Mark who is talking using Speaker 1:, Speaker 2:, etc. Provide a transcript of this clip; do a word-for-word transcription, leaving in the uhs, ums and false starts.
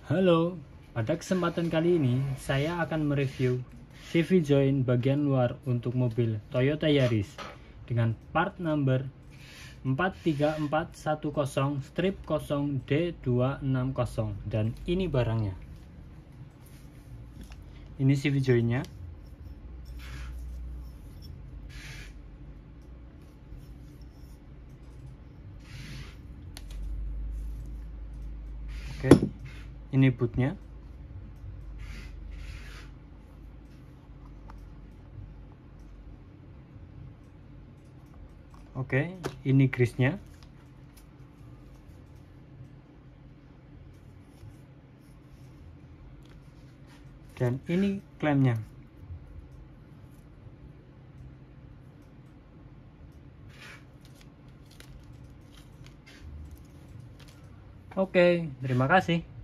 Speaker 1: Halo, pada kesempatan kali ini saya akan mereview C V joint bagian luar untuk mobil Toyota Yaris dengan part number empat tiga empat satu nol nol D dua enam nol, dan ini barangnya. Ini C V jointnya. Oke, ini bootnya. Oke, ini grease-nya. Dan ini klemnya. Oke, terima kasih.